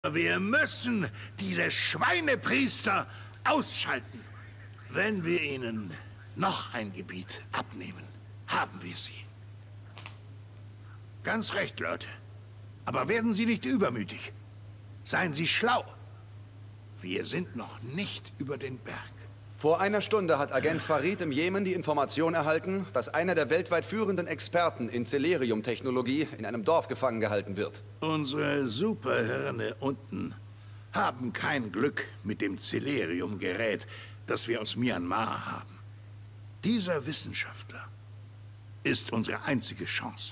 Wir müssen diese Schweinepriester ausschalten. Wenn wir ihnen noch ein Gebiet abnehmen, haben wir sie. Ganz recht, Leute. Aber werden Sie nicht übermütig. Seien Sie schlau. Wir sind noch nicht über den Berg. Vor einer Stunde hat Agent Farid im Jemen die Information erhalten, dass einer der weltweit führenden Experten in Celerium-Technologie in einem Dorf gefangen gehalten wird. Unsere Superhirne unten haben kein Glück mit dem Celerium-Gerät, das wir aus Myanmar haben. Dieser Wissenschaftler ist unsere einzige Chance.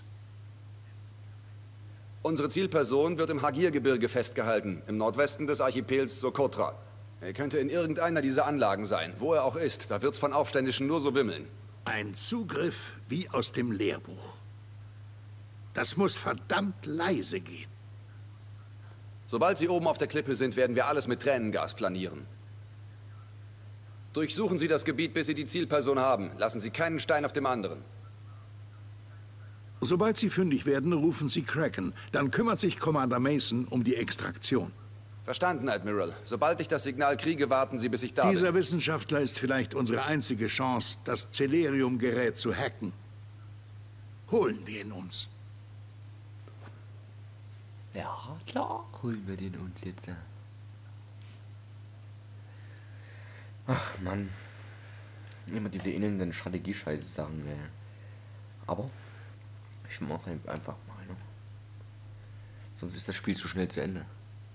Unsere Zielperson wird im Hagir-Gebirge festgehalten, im Nordwesten des Archipels Socotra. Er könnte in irgendeiner dieser Anlagen sein, wo er auch ist. Da wird's von Aufständischen nur so wimmeln. Ein Zugriff wie aus dem Lehrbuch. Das muss verdammt leise gehen. Sobald Sie oben auf der Klippe sind, werden wir alles mit Tränengas planieren. Durchsuchen Sie das Gebiet, bis Sie die Zielperson haben. Lassen Sie keinen Stein auf dem anderen. Sobald Sie fündig werden, rufen Sie Kraken. Dann kümmert sich Commander Mason um die Extraktion. Verstanden, Admiral. Sobald ich das Signal kriege, warten Sie, bis ich da bin. Dieser Wissenschaftler ist vielleicht unsere einzige Chance, das Celerium-Gerät zu hacken. Holen wir ihn uns. Ja, klar, holen wir den uns jetzt. Ach, Mann. Immer diese inneren Strategie-Scheiße-Sachen, ey. Aber ich mach's einfach mal, ne? Sonst ist das Spiel zu schnell zu Ende.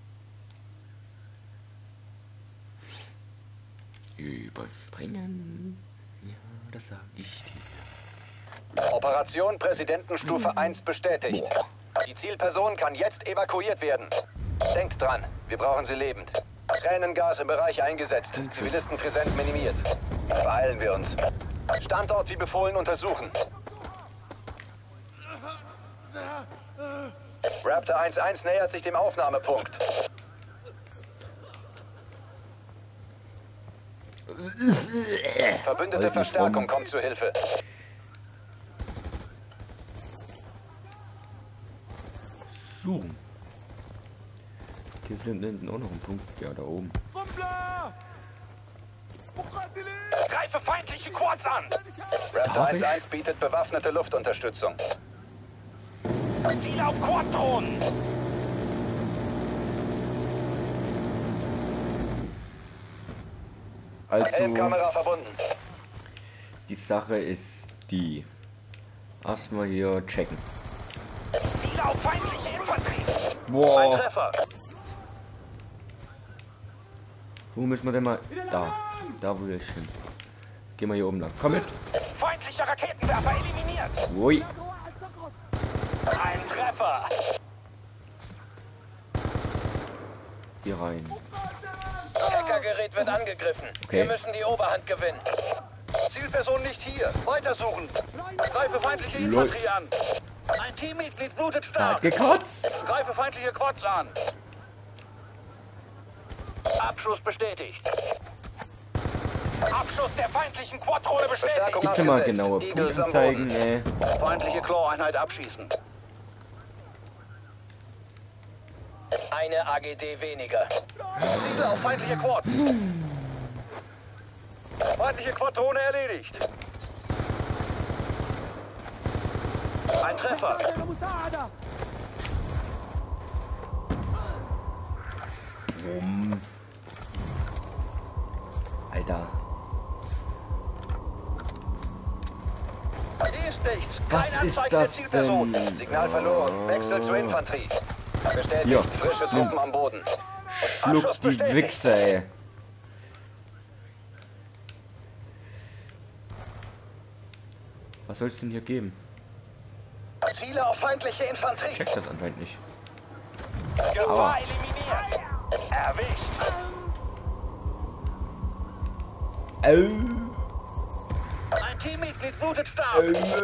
Überspringen. Ja, das sag ich dir. Operation Präsidentenstufe 1 bestätigt. Die Zielperson kann jetzt evakuiert werden. Denkt dran, wir brauchen sie lebend. Tränengas im Bereich eingesetzt. Zivilistenpräsenz minimiert. Beeilen wir uns. Standort wie befohlen untersuchen. Raptor 1-1 nähert sich dem Aufnahmepunkt. Verbündete Verstärkung kommt zur Hilfe. Suchen. Hier sind hinten auch noch ein Punkt. Ja, da oben. Greife feindliche Quads an! Raptor 1-1 bietet bewaffnete Luftunterstützung. Ziel auf Quad-Drohnen! Also, Kamera verbunden. die Sache ist die. Erstmal hier checken. Ziel auf feindliche Infanterie! Ein Boah, Treffer! wo müssen wir denn mal? Da. Da will ich hin. Gehen wir hier oben lang. Komm mit. Feindlicher Raketenwerfer eliminiert! Ui. Ein Treffer! Hier rein. Hackergerät wird angegriffen. Okay. Wir müssen die Oberhand gewinnen. Zielperson nicht hier. Weitersuchen. Greife feindliche Infanterie an. Ein Teammitglied blutet Er hat stark. gekotzt. Greife feindliche Quads an. Abschuss bestätigt. Abschuss der feindlichen Quad-Drohne bestätigt. Bitte mal genaue Punkte zeigen, ey. Feindliche Claw-Einheit abschießen. Eine AGD weniger. Ziele auf feindliche Quads. Feindliche Quad-Drohne erledigt. Ein Treffer. Alter. Hier ist nichts. Was Keine ist Anzeige der das Zielperson. denn? Signal verloren. Wechsel zur Infanterie. Bestätigt. Ja. Frische Truppen am Boden. Schluck Abschuss die bestätigt. Wichser, ey. Was soll es denn hier geben? Ziele auf feindliche Infanterie. Check das anscheinend nicht. Gefahr eliminiert. Erwischt. Ein Teammitglied blutet stark.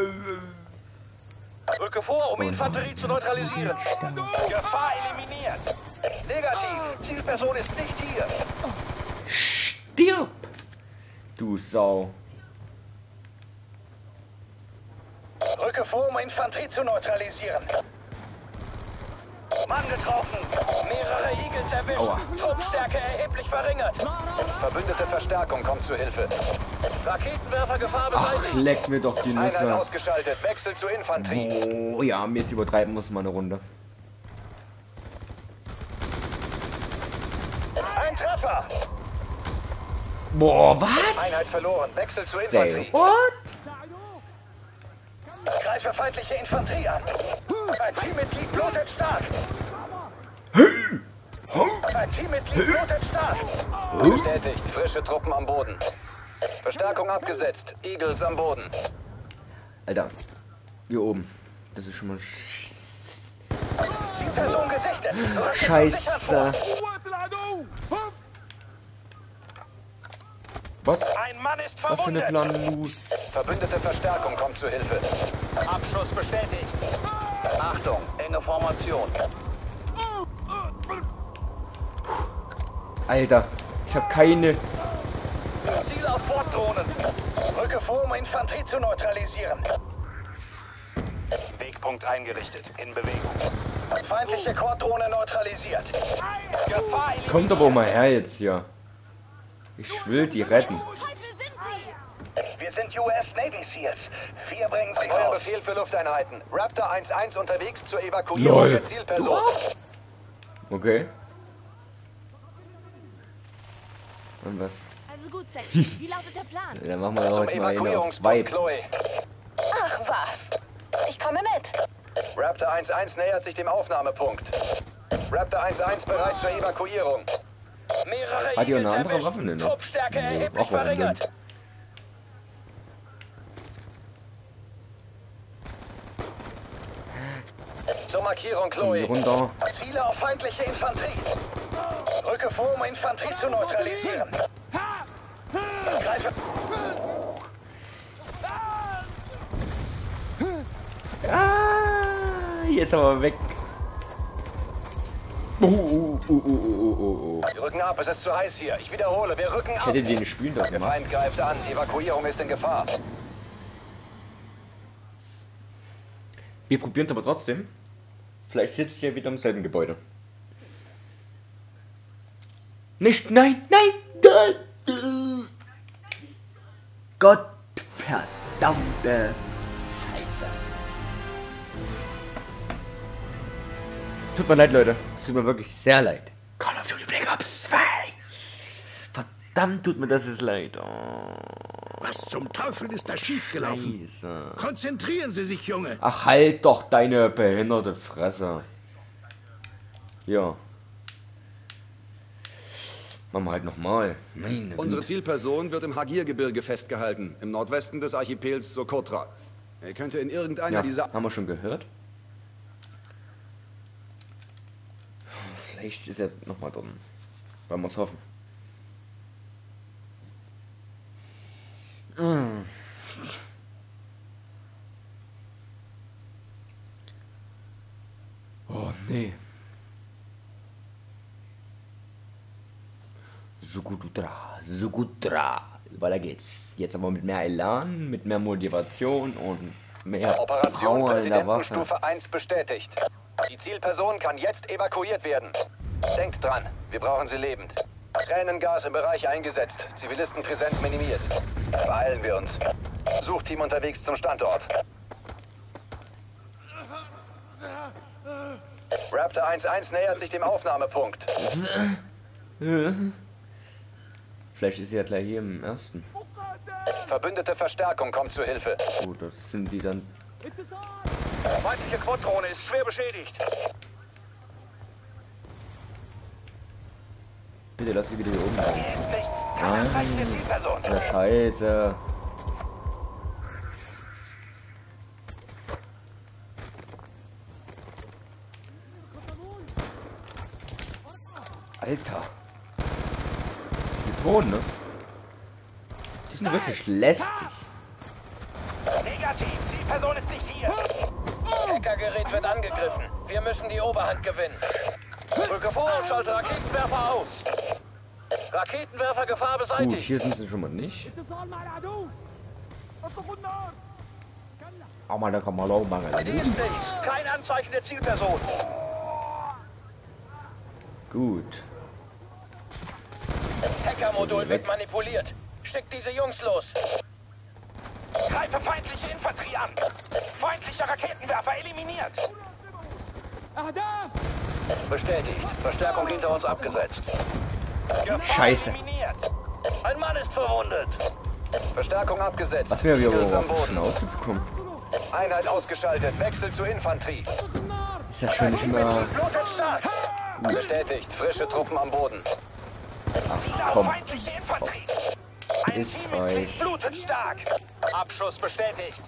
Rücke vor, um Infanterie zu neutralisieren. Gefahr eliminiert. Negativ. Zielperson ist nicht hier. Stirb! Du Sau. Rücke vor, um Infanterie zu neutralisieren. Mann getroffen. Mehrere Eagles erwischt. Aua. Truppstärke erheblich verringert. Verbündete Verstärkung kommt zu Hilfe. Raketenwerfer Gefahr Ach, beseitigt. leck mir doch die Einheit Nüsse. ausgeschaltet. Wechsel zu Infanterie. Oh ja, mir ist übertreiben muss mal eine Runde. Ein Treffer. Boah, was? Einheit verloren. Wechsel zu Say Infanterie. what? Greife feindliche Infanterie an. Ein Teammitglied blutet stark. Ein Teammitglied blutet stark. Bestätigt. Frische Truppen am Boden. Verstärkung abgesetzt. Eagles am Boden. Alter, hier oben. Das ist schon mal Zielperson gesichtet. Rücke zum Sichern vor. Scheiße. Was? Ein Mann ist Was für eine verwundet. Planlos. Verbündete Verstärkung kommt zu Hilfe. Abschuss bestätigt. Achtung, enge Formation. Alter, ich habe keine. Ziel auf Borddrohnen. Rücke vor, um Infanterie zu neutralisieren. Wegpunkt eingerichtet. In Bewegung. Feindliche Korddrohne neutralisiert. Gefahr eliminiert. Kommt aber mal her jetzt hier. Ich will die retten. Wir sind US Navy Seals. Wir bringen sie Neuer Befehl für Lufteinheiten. Raptor 1-1 unterwegs zur Evakuierung Lol. der Zielperson. Okay. Und was? Also gut, Section. Wie lautet der Plan? Dann machen wir Zum heute mal einen auf Evakuierungspunkt, Vibe. Chloe. Ach was. Ich komme mit. Raptor 1-1 nähert sich dem Aufnahmepunkt. Raptor 1-1 bereit zur Evakuierung. Mehrere Hat die auch eine Eagles andere erwischt. Waffe, ne? Truppstärke Nee, erheblich auch warum verringert. nicht? Zur Markierung, Hier Chloe. runter. Ziele auf feindliche Infanterie. Rücke vor, um Infanterie zu neutralisieren. Greife. Ah, jetzt aber weg. Oh. Wir rücken ab, es ist zu heiß hier. Ich wiederhole, wir rücken ab. Hätte die nicht spielen dürfen, Der Mann. Feind greift an. Evakuierung ist in Gefahr. Wir probieren es aber trotzdem. Vielleicht sitzt ihr wieder im selben Gebäude. Nicht, nein. Gott verdammte Scheiße. Tut mir leid, Leute. Es tut mir wirklich sehr leid. Call of Duty Black Ops 2. Verdammt tut mir das jetzt leid. Oh, Was zum Teufel ist da schiefgelaufen? Scheiße. Konzentrieren Sie sich, Junge. Ach, halt doch deine behinderte Fresse. Ja. Machen wir halt nochmal. Unsere Zielperson wird im Hagir-Gebirge festgehalten, im Nordwesten des Archipels Socotra. Er könnte in irgendeiner Ja, dieser... haben wir schon gehört. Vielleicht ist er nochmal drin. Wollen wir es hoffen. Oh, nee. Sugutra. Weiter geht's. Jetzt aber mit mehr Elan, mit mehr Motivation und mehr Operation Power in der Waffe. Präsidentenstufe 1 bestätigt. Die Zielperson kann jetzt evakuiert werden. Denkt dran, wir brauchen sie lebend. Tränengas im Bereich eingesetzt. Zivilistenpräsenz minimiert. Beeilen wir uns. Suchteam unterwegs zum Standort. Raptor 1-1 nähert sich dem Aufnahmepunkt. Vielleicht ist sie ja gleich hier im ersten. Verbündete Verstärkung kommt zu Hilfe. Oh, das sind die dann. Feindliche Quaddrone ist schwer beschädigt. Bitte lass sie wieder hier oben rein. Hier ist nichts. Kein Anzeichen der Zielperson. Ja, scheiße. Alter. Die Drohnen, ne? Die sind wirklich lästig. Negativ, Zielperson ist nicht hier. Hackergerät wird angegriffen. Wir müssen die Oberhand gewinnen. Drücke vor und schalte Raketenwerfer aus. Raketenwerfer Gefahr Gut, beseitigt. hier sind sie schon mal nicht. Aber da kann man auch machen. Hier ist nichts. Kein Anzeichen der Zielperson. Gut. Hackermodul wird manipuliert. Schickt diese Jungs los. Greife feindliche Infanterie an. Feindlicher Raketenwerfer eliminiert. Bestätigt. Verstärkung hinter uns abgesetzt. Gefahr Scheiße. eliminiert. Ein Mann ist verwundet. Verstärkung abgesetzt. Was wir wieder Kills am auf die Boden. Schnauze bekommen. Einheit ausgeschaltet. Wechsel zur Infanterie. Ist ja schon nicht immer. Blutet stark. Bestätigt. Frische Truppen am Boden. Ziele auf komm. feindliche Infanterie. Ein Ist Teammitglied euch. blutet stark. Abschuss bestätigt.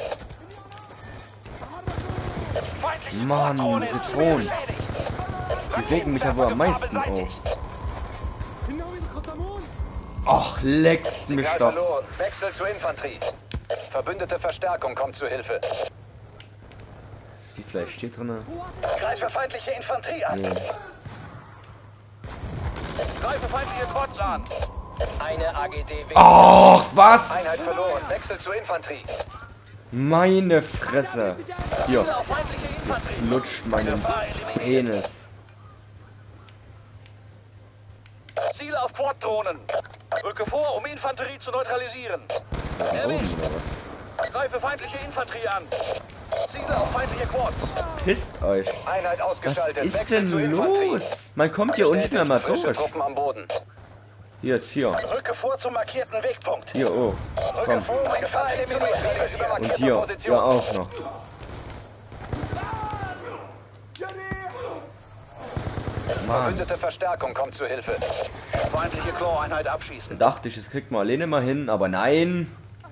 Feindliche Mann, Quadraone diese ist Drohnen. beschädigt. Die regen mich aber am meisten Beseitigt. auf. Ach, leckst mich Signal doch. verloren. Wechsel zur Infanterie. Verbündete Verstärkung kommt zu Hilfe. Die Fleisch steht drin. Greife feindliche Infanterie an. Nee. Greife feindliche Quads an. Eine AGDW. Ach, was? Einheit verloren. Wechsel zur Infanterie. Meine Fresse. Hier, Ziele auf feindliche Infanterie. das lutscht meinen Penis. Ziele auf Quad-Drohnen. Rücke vor, um Infanterie zu neutralisieren. Erwischt. Greife feindliche Infanterie an. Ziele auf feindliche Quads. Pisst euch. Einheit Was ausgeschaltet. ist Wechsel zur denn Infanterie. los? Man kommt hier unten nicht mehr mal Frische durch. Truppen am Boden. Hier ist hier. Rücke vor zum markierten Wegpunkt. Hier, oh. Rücke Komm. vor, um Infanterie zu neutralisieren. Und hier. Ja, auch noch. Mann. Verbündete Verstärkung kommt zu Hilfe. Feindliche Claw-Einheit abschießen. Dachte ich, das kriegt man alleine mal hin, aber nein.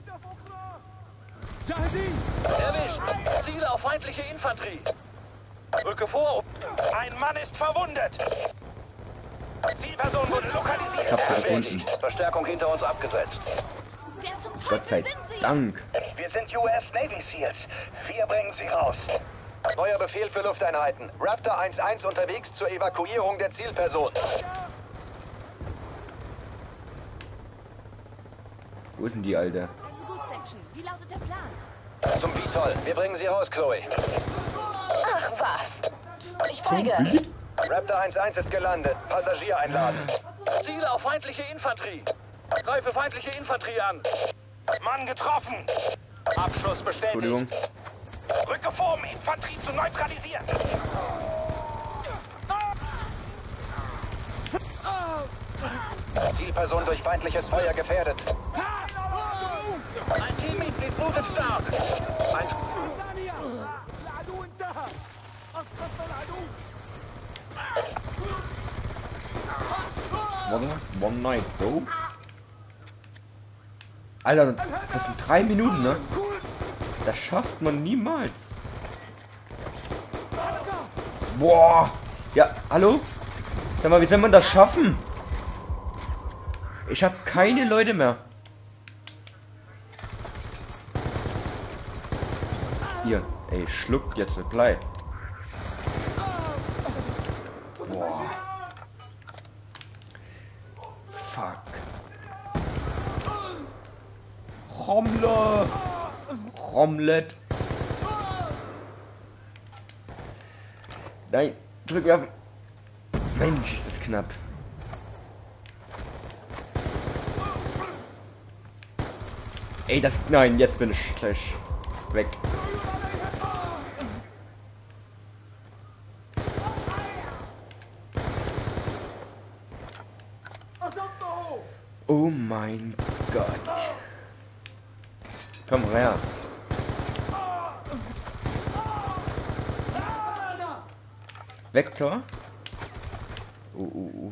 Erwischt. Ziele auf feindliche Infanterie. Rücke vor. Ein Mann ist verwundet. Zielperson wurde Ich lokalisiert. hab sie gefunden. Verstärkung hinter uns abgesetzt. Wer zum Teufel Gott sei sind Sie? Dank. Wir sind US Navy Seals. Wir bringen sie raus. Neuer Befehl für Lufteinheiten. Raptor 1-1 unterwegs zur Evakuierung der Zielperson. Wo ist denn die Alte? Also gut, Section. Wie lautet der Plan? Zum Vitol. Wir bringen sie raus, Chloe. Ach was. Ich folge. Raptor 1-1 ist gelandet. Passagier einladen. Ziele auf feindliche Infanterie. Greife feindliche Infanterie an. Mann getroffen. Abschuss bestätigt. Entschuldigung. Rücke vor, um Infanterie zu neutralisieren. Zielperson durch feindliches Feuer gefährdet. Ein Teammitglied blutet stark. Ein One night, bro. Alter, das sind 3 Minuten, ne? Das schafft man niemals. Boah. Ja, hallo? Sag mal, wie soll man das schaffen? Ich habe keine Leute mehr. Hier, ey, schluckt jetzt gleich. Boah. Fuck. Rommler. Omelette. Nein, zurückwerfen. Mensch, ist das knapp. Ey, das... Nein, jetzt bin ich gleich weg. Oh mein Gott. Komm her. Vektor. Oh.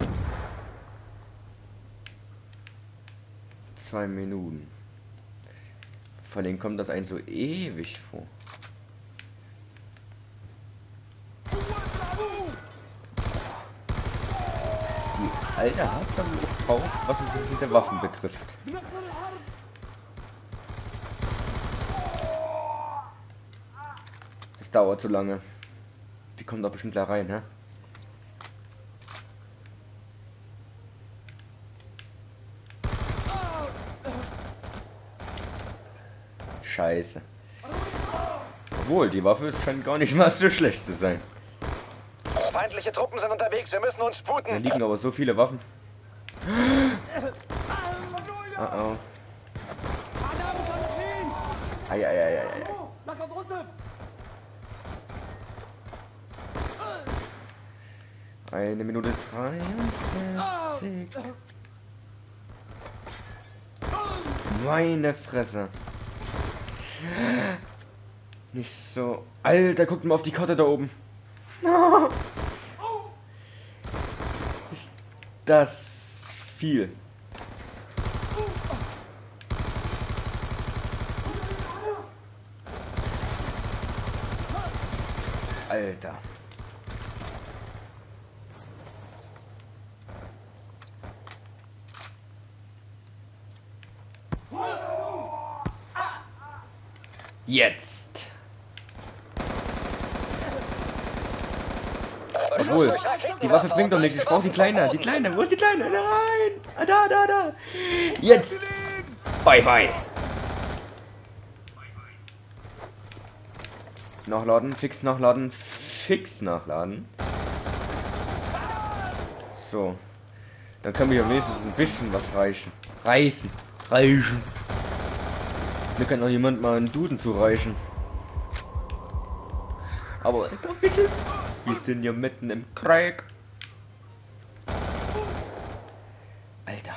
2 Minuten. Vor allem kommt das ein so ewig vor. Die Alte hat dann gebraucht, was es mit der Waffen betrifft. Das dauert zu lange. Die kommt doch bestimmt da rein, hä? Scheiße. Obwohl, die Waffe scheint gar nicht mal so schlecht zu sein. Feindliche Truppen sind unterwegs. Wir müssen uns Da sputen. liegen aber so viele Waffen. Oh oh. Ei, ei, ei, ei, ei. Eine Minute 43. Meine Fresse. Nicht so. Alter, guckt mal auf die Karte da oben. Ist das viel? Alter. Jetzt. Obwohl, die Waffe bringt doch nichts. Ich brauche die Kleine. Die Kleine. Wo ist die Kleine? Nein. Ah, da. Jetzt. Bye, bye. Nachladen. Fix nachladen. Fix nachladen. So. Dann kann mir wenigstens ein bisschen was reichen. Reichen. Mir kann noch jemand mal einen Duden zureichen. Aber doch bitte. Wir sind ja mitten im Krieg. Alter.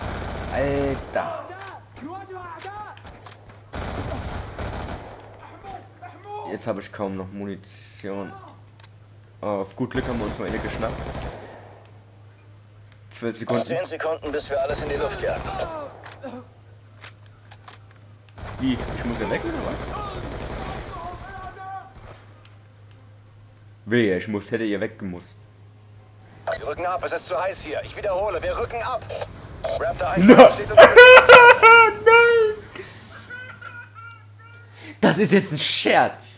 Jetzt habe ich kaum noch Munition. Auf gut Glück haben wir uns mal eine geschnappt. 12 Sekunden. 10 Sekunden, bis wir alles in die Luft jagen. Wie? Ich muss ja weg oder was? Wehe, hätte ihr weggemusst. Wir rücken ab, es ist zu heiß hier. Ich wiederhole, wir rücken ab. Raptor 1 steht uns. Nein! Das ist jetzt ein Scherz.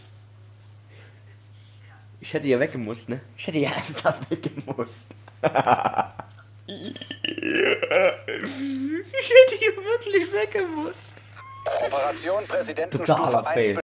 Ich hätte ja weggemusst, ne? Ich hätte ja ernsthaft weggemusst. Ich hätte hier wirklich weggemusst. Operation Präsidentenstufe Totaler 1 Fail.